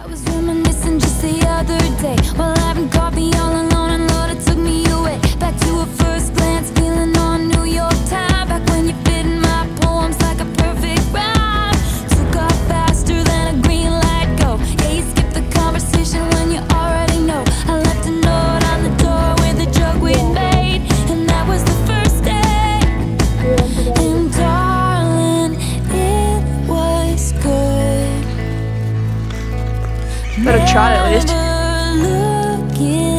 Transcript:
I was reminiscing just the other day while having coffee all alone, and Lord, it took me away back to a first glance feeling on New York time. Back when you fit in my poems like a perfect rhyme. Took off faster than a green light go. Yeah, you skip the conversation when you already know. I left a note on the door with the joke we'd made, and that was the first day. And darling, it was good. Better try it at least. Never looking